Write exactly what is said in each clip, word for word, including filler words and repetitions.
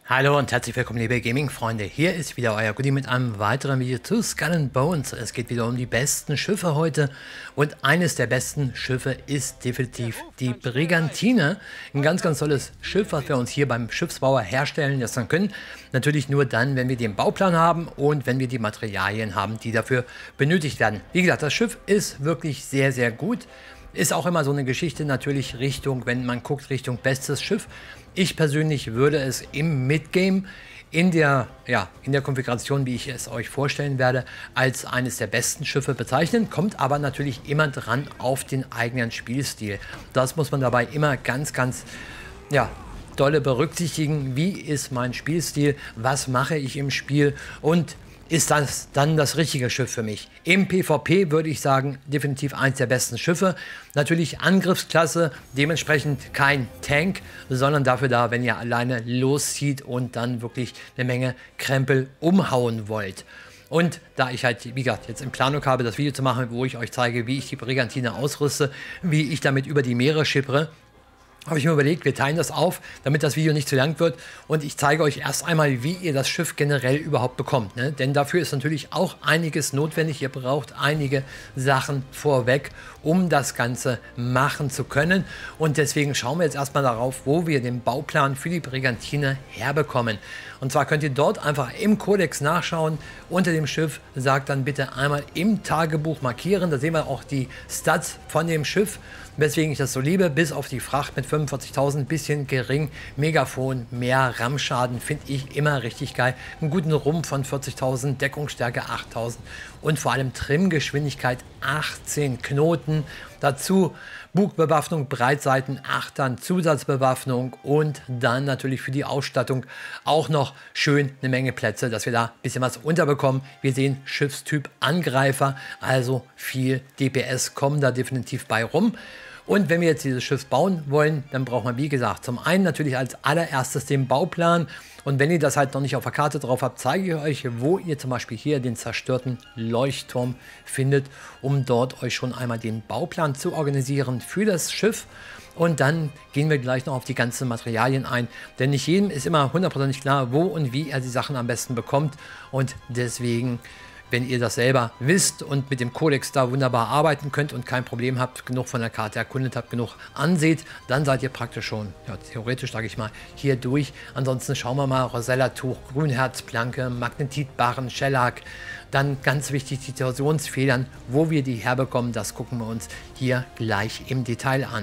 Hallo und herzlich willkommen, liebe Gaming-Freunde. Hier ist wieder euer Goodie mit einem weiteren Video zu Skull and Bones. Es geht wieder um die besten Schiffe heute und eines der besten Schiffe ist definitiv die Brigantine. Ein ganz, ganz tolles Schiff, was wir uns hier beim Schiffsbauer herstellen lassen können. Natürlich nur dann, wenn wir den Bauplan haben und wenn wir die Materialien haben, die dafür benötigt werden. Wie gesagt, das Schiff ist wirklich sehr, sehr gut. Ist auch immer so eine Geschichte natürlich Richtung, wenn man guckt, Richtung bestes Schiff. Ich persönlich würde es im Midgame in der, ja, in der Konfiguration, wie ich es euch vorstellen werde, als eines der besten Schiffe bezeichnen. Kommt aber natürlich immer dran auf den eigenen Spielstil. Das muss man dabei immer ganz, ganz, ja, dolle berücksichtigen. Wie ist mein Spielstil? Was mache ich im Spiel? Und ist das dann das richtige Schiff für mich? Im PvP würde ich sagen, definitiv eins der besten Schiffe. Natürlich Angriffsklasse, dementsprechend kein Tank, sondern dafür da, wenn ihr alleine loszieht und dann wirklich eine Menge Krempel umhauen wollt. Und da ich halt, wie gesagt, jetzt in Planung habe, das Video zu machen, wo ich euch zeige, wie ich die Brigantine ausrüste, wie ich damit über die Meere schippere, habe ich mir überlegt, wir teilen das auf, damit das Video nicht zu lang wird und ich zeige euch erst einmal, wie ihr das Schiff generell überhaupt bekommt, ne? Denn dafür ist natürlich auch einiges notwendig, ihr braucht einige Sachen vorweg, um das Ganze machen zu können und deswegen schauen wir jetzt erstmal darauf, wo wir den Bauplan für die Brigantine herbekommen. Und zwar könnt ihr dort einfach im Kodex nachschauen, unter dem Schiff, sagt dann bitte einmal im Tagebuch markieren, da sehen wir auch die Stats von dem Schiff, weswegen ich das so liebe, bis auf die Fracht mit fünfundvierzigtausend, bisschen gering, Megafon, mehr Rammschaden, finde ich immer richtig geil, einen guten Rumpf von vierzigtausend, Deckungsstärke achttausend und vor allem Trimgeschwindigkeit achtzehn Knoten, dazu Bugbewaffnung, Breitseiten, Achtern, Zusatzbewaffnung und dann natürlich für die Ausstattung auch noch schön eine Menge Plätze, dass wir da ein bisschen was unterbekommen. Wir sehen Schiffstyp Angreifer, also viel D P S kommen da definitiv bei rum. Und wenn wir jetzt dieses Schiff bauen wollen, dann braucht man, wie gesagt, zum einen natürlich als allererstes den Bauplan. Und wenn ihr das halt noch nicht auf der Karte drauf habt, zeige ich euch, wo ihr zum Beispiel hier den zerstörten Leuchtturm findet, um dort euch schon einmal den Bauplan zu organisieren für das Schiff. Und dann gehen wir gleich noch auf die ganzen Materialien ein, denn nicht jedem ist immer hundertprozentig klar, wo und wie er die Sachen am besten bekommt. Und deswegen, wenn ihr das selber wisst und mit dem Kodex da wunderbar arbeiten könnt und kein Problem habt, genug von der Karte erkundet habt, genug anseht, dann seid ihr praktisch schon, ja, theoretisch sage ich mal, hier durch. Ansonsten schauen wir mal, Rosella-Tuch, Grünherzplanke, Magnetitbarren, Shellac, dann ganz wichtig die Torsionsfedern, wo wir die herbekommen, das gucken wir uns hier gleich im Detail an.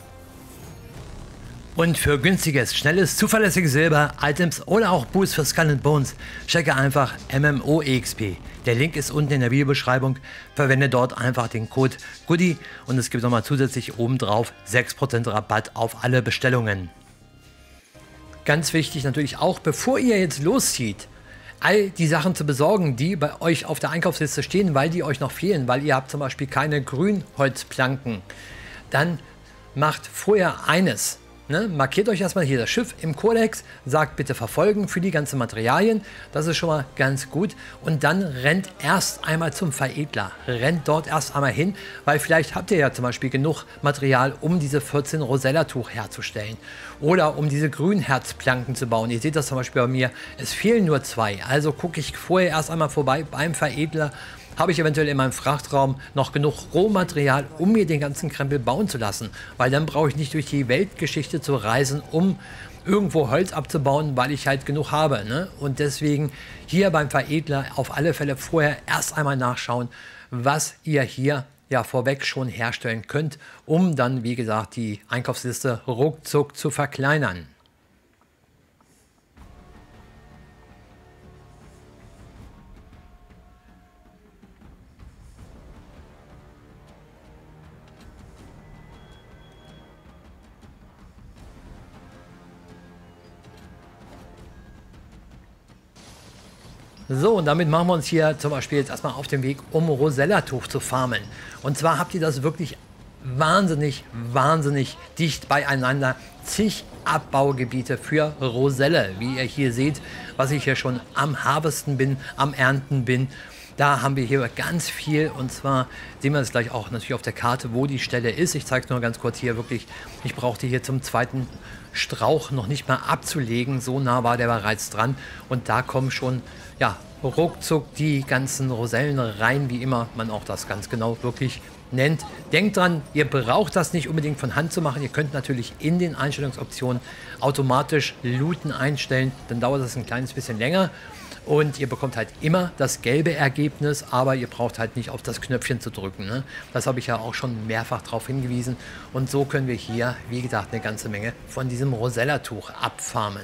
Und für günstiges, schnelles, zuverlässiges Silber, Items oder auch Boost für Skull and Bones, checke einfach M M O E X P. Der Link ist unten in der Videobeschreibung. Verwende dort einfach den Code Goodie und es gibt nochmal zusätzlich obendrauf sechs Prozent Rabatt auf alle Bestellungen. Ganz wichtig natürlich auch, bevor ihr jetzt loszieht, all die Sachen zu besorgen, die bei euch auf der Einkaufsliste stehen, weil die euch noch fehlen, weil ihr habt zum Beispiel keine Grünholzplanken, dann macht vorher eines. Ne, markiert euch erstmal hier das Schiff im Kodex, sagt bitte verfolgen für die ganzen Materialien, das ist schon mal ganz gut und dann rennt erst einmal zum Veredler, rennt dort erst einmal hin, weil vielleicht habt ihr ja zum Beispiel genug Material, um diese vierzehn Rosella-Tuch herzustellen oder um diese Grünherzplanken zu bauen. Ihr seht das zum Beispiel bei mir, es fehlen nur zwei, also gucke ich vorher erst einmal vorbei beim Veredler. Habe ich eventuell in meinem Frachtraum noch genug Rohmaterial, um mir den ganzen Krempel bauen zu lassen. Weil dann brauche ich nicht durch die Weltgeschichte zu reisen, um irgendwo Holz abzubauen, weil ich halt genug habe. Ne? Und deswegen hier beim Veredler auf alle Fälle vorher erst einmal nachschauen, was ihr hier ja vorweg schon herstellen könnt, um dann, wie gesagt, die Einkaufsliste ruckzuck zu verkleinern. So, und damit machen wir uns hier zum Beispiel jetzt erstmal auf den Weg, um Rosella-Tuch zu farmen. Und zwar habt ihr das wirklich wahnsinnig, wahnsinnig dicht beieinander. Zig Abbaugebiete für Roselle, wie ihr hier seht, was ich hier schon am Harvesten bin, am Ernten bin. Da haben wir hier ganz viel, und zwar sehen wir es gleich auch natürlich auf der Karte, wo die Stelle ist. Ich zeige es nur ganz kurz hier wirklich. Ich brauchte hier zum zweiten Strauch noch nicht mal abzulegen. So nah war der bereits dran. Und da kommen schon, ja, ruckzuck die ganzen Rosellen rein, wie immer man auch das ganz genau wirklich nennt. Denkt dran, ihr braucht das nicht unbedingt von Hand zu machen. Ihr könnt natürlich in den Einstellungsoptionen automatisch Looten einstellen. Dann dauert das ein kleines bisschen länger. Und ihr bekommt halt immer das gelbe Ergebnis, aber ihr braucht halt nicht auf das Knöpfchen zu drücken. Ne? Das habe ich ja auch schon mehrfach darauf hingewiesen. Und so können wir hier, wie gesagt, eine ganze Menge von diesem Rosella-Tuch abfarmen.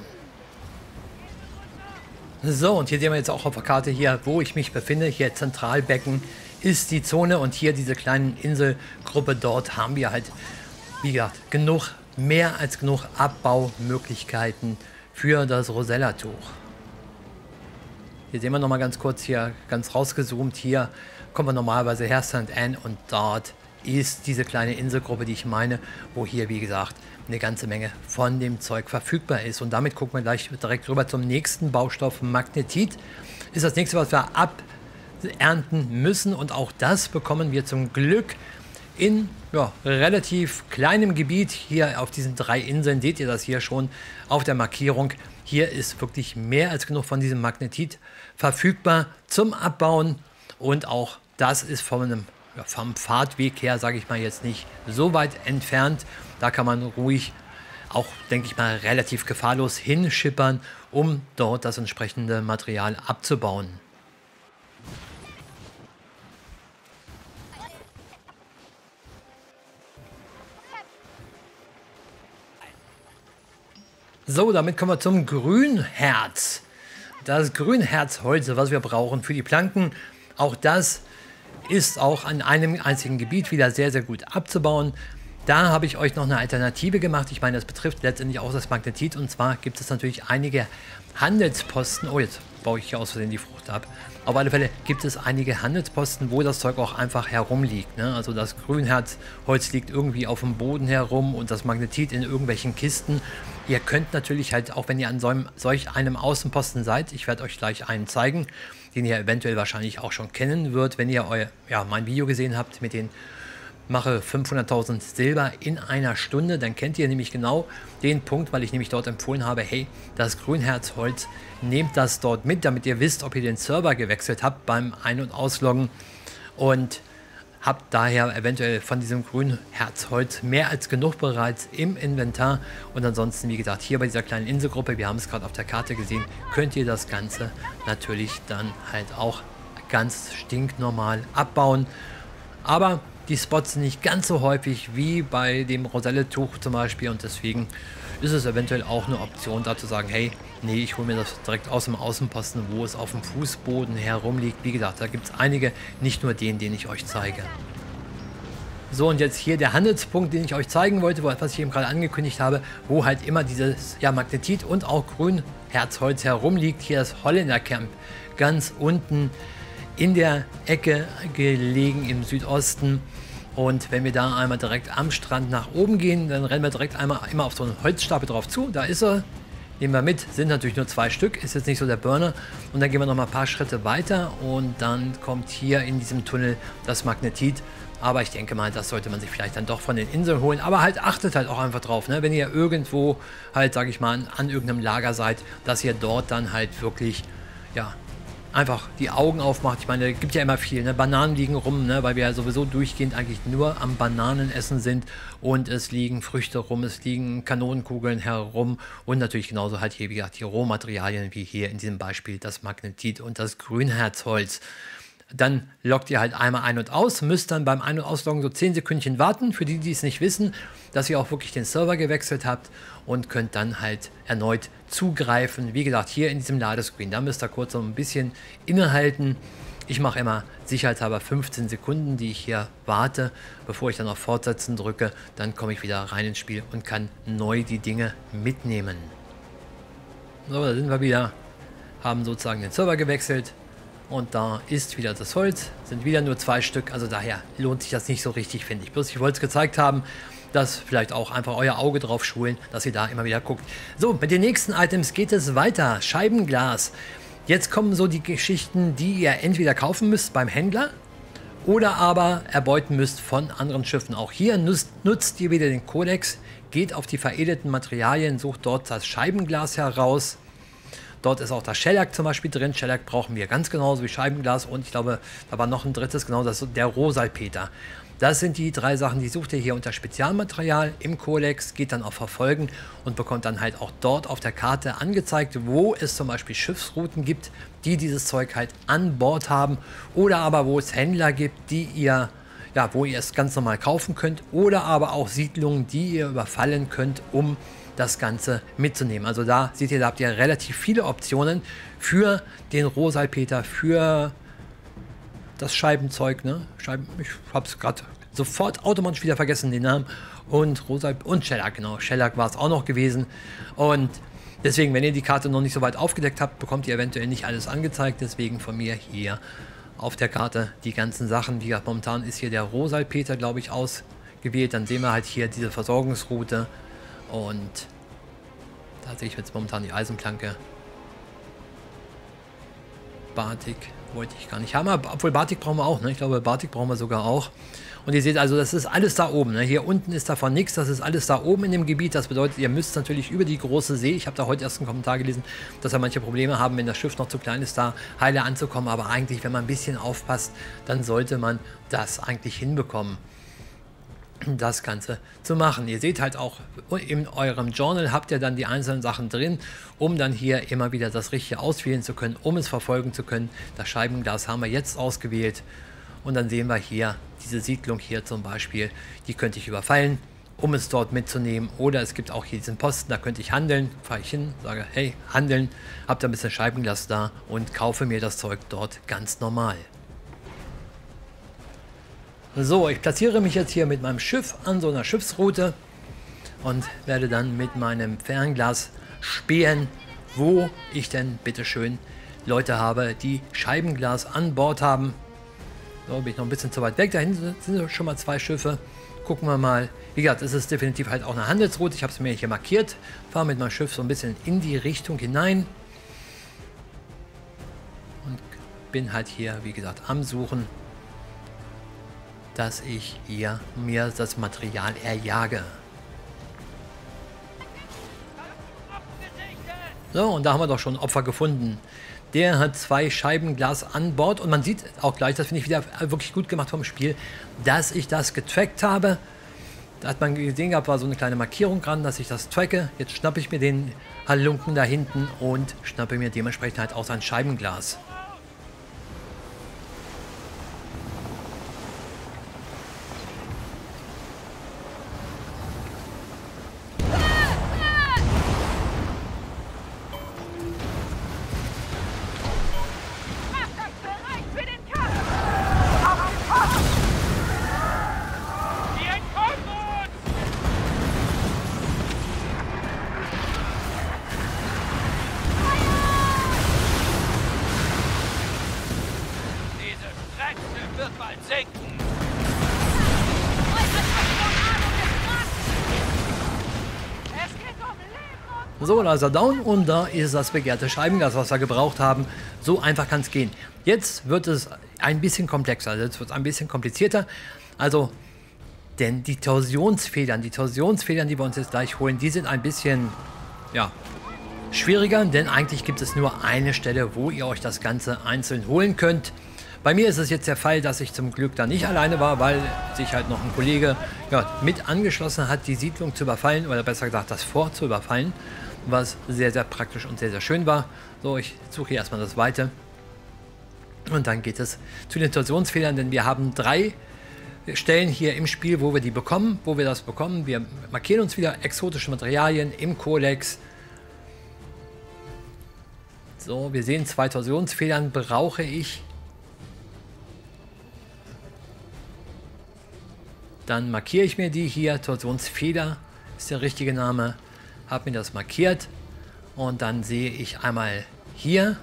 So, und hier sehen wir jetzt auch auf der Karte hier, wo ich mich befinde. Hier Zentralbecken ist die Zone und hier diese kleinen Inselgruppe. Dort haben wir halt, wie gesagt, genug, mehr als genug Abbaumöglichkeiten für das Rosella-Tuch. Hier sehen wir noch mal ganz kurz hier, ganz rausgezoomt. Hier kommen wir normalerweise her, Sankt Anne, und dort ist diese kleine Inselgruppe, die ich meine, wo hier, wie gesagt, eine ganze Menge von dem Zeug verfügbar ist. Und damit gucken wir gleich direkt rüber zum nächsten Baustoff. Magnetit ist das nächste, was wir abernten müssen. Und auch das bekommen wir zum Glück in ja, relativ kleinem Gebiet. Hier auf diesen drei Inseln seht ihr das hier schon auf der Markierung. Hier ist wirklich mehr als genug von diesem Magnetit verfügbar zum Abbauen. Und auch das ist von einem, ja, vom Fahrtweg her, sage ich mal, jetzt nicht so weit entfernt. Da kann man ruhig auch, denke ich mal, relativ gefahrlos hinschippern, um dort das entsprechende Material abzubauen. So, damit kommen wir zum Grünherz. Das Grünherzholz, was wir brauchen für die Planken, auch das ist auch an einem einzigen Gebiet wieder sehr, sehr gut abzubauen. Da habe ich euch noch eine Alternative gemacht. Ich meine, das betrifft letztendlich auch das Magnetit. Und zwar gibt es natürlich einige Handelsposten. Oh, jetzt baue ich hier aus Versehen die Frucht ab. Auf alle Fälle gibt es einige Handelsposten, wo das Zeug auch einfach herumliegt. Ne? Also das Grünherzholz liegt irgendwie auf dem Boden herum und das Magnetit in irgendwelchen Kisten. Ihr könnt natürlich halt, auch wenn ihr an so einem, solch einem Außenposten seid, ich werde euch gleich einen zeigen, den ihr eventuell wahrscheinlich auch schon kennen wird, wenn ihr euer, ja, mein Video gesehen habt mit den mache fünfhunderttausend Silber in einer Stunde, dann kennt ihr nämlich genau den Punkt, weil ich nämlich dort empfohlen habe, hey, das Grünherzholz, nehmt das dort mit, damit ihr wisst, ob ihr den Server gewechselt habt beim Ein- und Ausloggen und habt daher eventuell von diesem Grünherzholz mehr als genug bereits im Inventar. Und ansonsten, wie gesagt, hier bei dieser kleinen Inselgruppe, wir haben es gerade auf der Karte gesehen, könnt ihr das Ganze natürlich dann halt auch ganz stinknormal abbauen. Aber die Spots sind nicht ganz so häufig wie bei dem Roselle-Tuch zum Beispiel und deswegen ist es eventuell auch eine Option, da zu sagen, hey, nee, ich hole mir das direkt aus dem Außenposten, wo es auf dem Fußboden herumliegt. Wie gesagt, da gibt es einige, nicht nur den, den ich euch zeige. So, und jetzt hier der Handelspunkt, den ich euch zeigen wollte, was ich eben gerade angekündigt habe, wo halt immer dieses ja, Magnetit und auch Grünherzholz herumliegt. Hier das Holländer Camp ganz unten in der Ecke gelegen im Südosten. Und wenn wir da einmal direkt am Strand nach oben gehen, dann rennen wir direkt einmal immer auf so einen Holzstapel drauf zu. Da ist er. Nehmen wir mit. Sind natürlich nur zwei Stück. Ist jetzt nicht so der Burner. Und dann gehen wir noch mal ein paar Schritte weiter. Und dann kommt hier in diesem Tunnel das Magnetit. Aber ich denke mal, das sollte man sich vielleicht dann doch von den Inseln holen. Aber halt achtet halt auch einfach drauf, ne? Wenn ihr irgendwo halt, sage ich mal, an, an irgendeinem Lager seid, dass ihr dort dann halt wirklich, ja, einfach die Augen aufmacht. Ich meine, es gibt ja immer viel, ne? Bananen liegen rum, ne? Weil wir ja sowieso durchgehend eigentlich nur am Bananenessen sind und es liegen Früchte rum, es liegen Kanonenkugeln herum und natürlich genauso halt hier, wie gesagt, die Rohmaterialien, wie hier in diesem Beispiel das Magnetit und das Grünherzholz. Dann loggt ihr halt einmal ein und aus, müsst dann beim Ein- und Ausloggen so zehn Sekündchen warten, für die, die es nicht wissen, dass ihr auch wirklich den Server gewechselt habt und könnt dann halt erneut zugreifen. Wie gesagt, hier in diesem Ladescreen, da müsst ihr kurz so ein bisschen innehalten. Ich mache immer sicherheitshalber fünfzehn Sekunden, die ich hier warte, bevor ich dann auf Fortsetzen drücke. Dann komme ich wieder rein ins Spiel und kann neu die Dinge mitnehmen. So, da sind wir wieder, haben sozusagen den Server gewechselt. Und da ist wieder das Holz, sind wieder nur zwei Stück, also daher lohnt sich das nicht so richtig, finde ich. Bloß ich wollte es gezeigt haben, dass vielleicht auch einfach euer Auge drauf schulen, dass ihr da immer wieder guckt. So, mit den nächsten Items geht es weiter. Scheibenglas. Jetzt kommen so die Geschichten, die ihr entweder kaufen müsst beim Händler oder aber erbeuten müsst von anderen Schiffen. Auch hier nutzt, nutzt ihr wieder den Kodex, geht auf die veredelten Materialien, sucht dort das Scheibenglas heraus. Dort ist auch das Shellac zum Beispiel drin. Shellac brauchen wir ganz genauso wie Scheibenglas und ich glaube, da war noch ein drittes, genau das, der Rohsalpeter. Das sind die drei Sachen, die sucht ihr hier unter Spezialmaterial im Kodex, geht dann auf Verfolgen und bekommt dann halt auch dort auf der Karte angezeigt, wo es zum Beispiel Schiffsrouten gibt, die dieses Zeug halt an Bord haben oder aber wo es Händler gibt, die ihr, ja, wo ihr es ganz normal kaufen könnt oder aber auch Siedlungen, die ihr überfallen könnt, um das Ganze mitzunehmen. Also da seht ihr, da habt ihr relativ viele Optionen für den Rohsalpeter, für das Scheibenzeug, ne? Scheiben, ich habe es gerade sofort automatisch wieder vergessen, den Namen. Und Rosalp und Shellac, genau. Shellac war es auch noch gewesen. Und deswegen, wenn ihr die Karte noch nicht so weit aufgedeckt habt, bekommt ihr eventuell nicht alles angezeigt. Deswegen von mir hier auf der Karte die ganzen Sachen. Wie gesagt, momentan ist hier der Rohsalpeter, glaube ich, ausgewählt. Dann sehen wir halt hier diese Versorgungsroute. Und da sehe ich jetzt momentan die Eisenplanke. Batik wollte ich gar nicht haben, obwohl Batik brauchen wir auch, ne? Ich glaube, Batik brauchen wir sogar auch. Und ihr seht also, das ist alles da oben, ne? Hier unten ist davon nichts, das ist alles da oben in dem Gebiet. Das bedeutet, ihr müsst natürlich über die große See, ich habe da heute erst einen Kommentar gelesen, dass da manche Probleme haben, wenn das Schiff noch zu klein ist, da heile anzukommen. Aber eigentlich, wenn man ein bisschen aufpasst, dann sollte man das eigentlich hinbekommen, das Ganze zu machen. Ihr seht halt auch in eurem Journal habt ihr dann die einzelnen Sachen drin, um dann hier immer wieder das Richtige auswählen zu können, um es verfolgen zu können. Das Scheibenglas haben wir jetzt ausgewählt und dann sehen wir hier diese Siedlung hier zum Beispiel, die könnte ich überfallen, um es dort mitzunehmen, oder es gibt auch hier diesen Posten, da könnte ich handeln, fahre ich hin, sage hey, handeln, habt da ein bisschen Scheibenglas da und kaufe mir das Zeug dort ganz normal. So, ich platziere mich jetzt hier mit meinem Schiff an so einer Schiffsroute und werde dann mit meinem Fernglas spähen, wo ich denn bitteschön Leute habe, die Scheibenglas an Bord haben. So, bin ich noch ein bisschen zu weit weg. Da hinten sind schon mal zwei Schiffe. Gucken wir mal. Wie gesagt, es ist definitiv halt auch eine Handelsroute. Ich habe es mir hier markiert. Fahre mit meinem Schiff so ein bisschen in die Richtung hinein. Und bin halt hier, wie gesagt, am Suchen, dass ich hier mir das Material erjage. So, und da haben wir doch schon Opfer gefunden. Der hat zwei Scheibenglas an Bord und man sieht auch gleich, das finde ich wieder wirklich gut gemacht vom Spiel, dass ich das getrackt habe. Da hat man gesehen gehabt, war so eine kleine Markierung dran, dass ich das tracke. Jetzt schnappe ich mir den Halunken da hinten und schnappe mir dementsprechend halt auch sein Scheibenglas. So, da ist er down und da ist das begehrte Scheibenglas, was wir gebraucht haben. So einfach kann es gehen. Jetzt wird es ein bisschen komplexer, also jetzt wird es ein bisschen komplizierter. Also, denn die Torsionsfedern, die Torsionsfedern, die wir uns jetzt gleich holen, die sind ein bisschen, ja, schwieriger, denn eigentlich gibt es nur eine Stelle, wo ihr euch das Ganze einzeln holen könnt. Bei mir ist es jetzt der Fall, dass ich zum Glück da nicht alleine war, weil sich halt noch ein Kollege, ja, mit angeschlossen hat, die Siedlung zu überfallen, oder besser gesagt das Fort zu überfallen, was sehr, sehr praktisch und sehr, sehr schön war. So, ich suche hier erstmal das Weite. Und dann geht es zu den Torsionsfedern, denn wir haben drei Stellen hier im Spiel, wo wir die bekommen, wo wir das bekommen. Wir markieren uns wieder exotische Materialien im Kodex. So, wir sehen, zwei Torsionsfedern brauche ich. Dann markiere ich mir die hier. Torsionsfeder ist der richtige Name. Habe mir das markiert. Und dann sehe ich einmal hier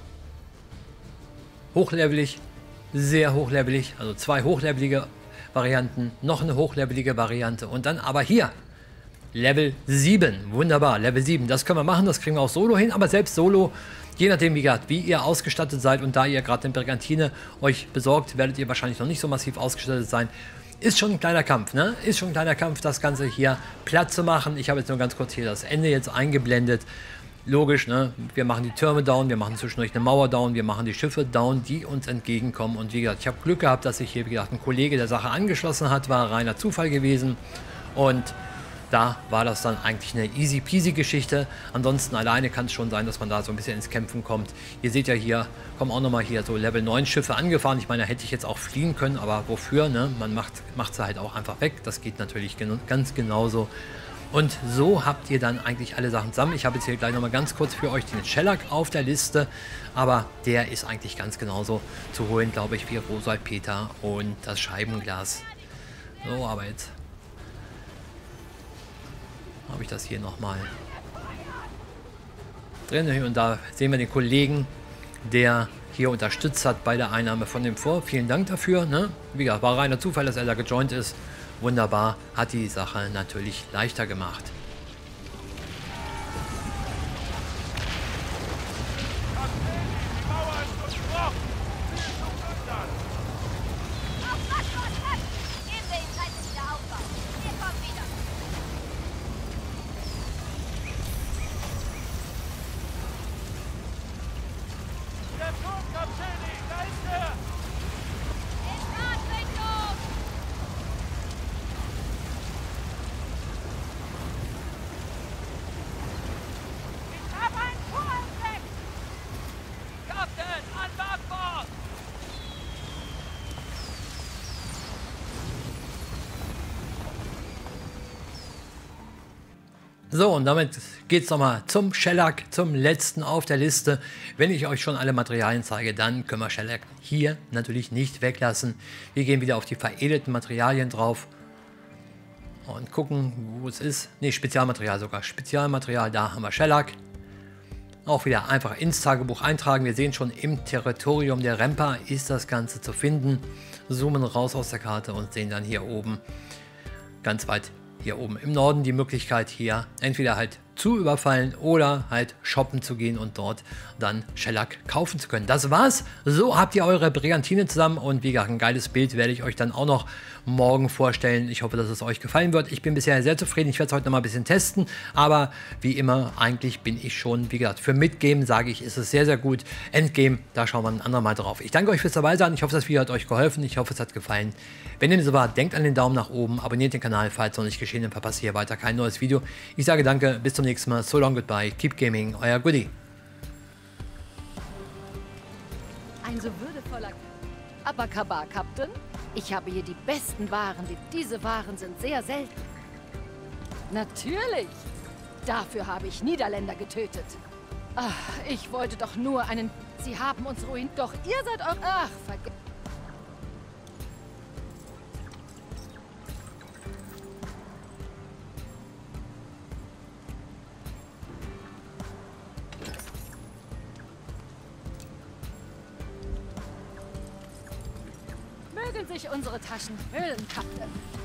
hochlevelig, sehr hochlevelig, also zwei hochlevelige Varianten, noch eine hochlevelige Variante und dann aber hier Level sieben. Wunderbar, Level sieben. Das können wir machen, das kriegen wir auch solo hin, aber selbst solo, Je nachdem, wie gesagt, wie ihr ausgestattet seid und da ihr gerade eine Brigantine euch besorgt, werdet ihr wahrscheinlich noch nicht so massiv ausgestattet sein. Ist schon ein kleiner Kampf, ne? Ist schon ein kleiner Kampf, das Ganze hier platt zu machen. Ich habe jetzt nur ganz kurz hier das Ende jetzt eingeblendet. Logisch, ne? Wir machen die Türme down, wir machen zwischendurch eine Mauer down, wir machen die Schiffe down, die uns entgegenkommen. Und wie gesagt, ich habe Glück gehabt, dass sich hier, wie gesagt, ein Kollege der Sache angeschlossen hat, war reiner Zufall gewesen. Und da war das dann eigentlich eine easy peasy Geschichte. Ansonsten alleine kann es schon sein, dass man da so ein bisschen ins Kämpfen kommt. Ihr seht ja hier, kommen auch nochmal hier so Level neun Schiffe angefahren. Ich meine, da hätte ich jetzt auch fliehen können, aber wofür, ne? Man macht, macht sie halt auch einfach weg. Das geht natürlich gen ganz genauso. Und so habt ihr dann eigentlich alle Sachen zusammen. Ich habe jetzt hier gleich nochmal ganz kurz für euch den Shellac auf der Liste. Aber der ist eigentlich ganz genauso zu holen, glaube ich, wie Rosalpeter und das Scheibenglas. So, aber jetzt habe ich das hier nochmal drin. Und da sehen wir den Kollegen, der hier unterstützt hat bei der Einnahme von dem Fort. Vielen Dank dafür. Ne? Wie gesagt, war reiner Zufall, dass er da gejoint ist. Wunderbar, hat die Sache natürlich leichter gemacht. So, und damit geht es nochmal zum Shellac, zum letzten auf der Liste. Wenn ich euch schon alle Materialien zeige, dann können wir Shellac hier natürlich nicht weglassen. Wir gehen wieder auf die veredelten Materialien drauf und gucken, wo es ist. Ne, Spezialmaterial sogar. Spezialmaterial, da haben wir Shellac. Auch wieder einfach ins Tagebuch eintragen. Wir sehen schon, im Territorium der Rempa ist das Ganze zu finden. Zoomen raus aus der Karte und sehen dann hier oben ganz weit hier oben im Norden die Möglichkeit, hier entweder halt zu überfallen oder halt shoppen zu gehen und dort dann Shellac kaufen zu können. Das war's. So habt ihr eure Brigantine zusammen und wie gesagt, ein geiles Bild werde ich euch dann auch noch morgen vorstellen. Ich hoffe, dass es euch gefallen wird. Ich bin bisher sehr zufrieden. Ich werde es heute noch mal ein bisschen testen, aber wie immer, eigentlich bin ich schon, wie gesagt, für Midgame sage ich, ist es sehr, sehr gut. Endgame, da schauen wir ein andermal drauf. Ich danke euch fürs dabei sein. Ich hoffe, das Video hat euch geholfen. Ich hoffe, es hat gefallen. Wenn dem so war, denkt an den Daumen nach oben, abonniert den Kanal, falls noch nicht geschehen, dann verpasst ihr hier weiter kein neues Video. Ich sage danke, bis zum nächsten Mal. So long, goodbye, keep gaming, euer Goodie. Ein so würdevoller Abakaba, Captain. Ich habe hier die besten Waren. Diese Waren sind sehr selten. Natürlich. Dafür habe ich Niederländer getötet. Ach, ich wollte doch nur einen... Sie haben uns ruiniert. Doch ihr seid auch... Ach, vergessen. Mögen sich unsere Taschen füllen, Captain.